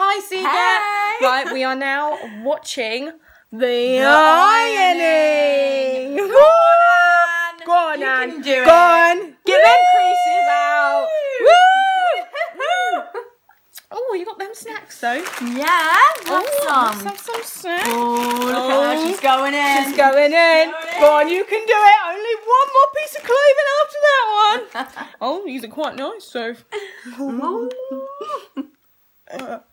Hi, Seeger. Hey. Right, we are now watching the ironing. Go on, Go on, you Anne. can do Go it. on. Get them creases out. Woo! Oh, you got them snacks though. Yeah, Let's some. have some snacks. Oh, look at her, she's going in. She's going in. Go on, you can do it. Only one more piece of clothing after that one. Oh, these are quite nice, so.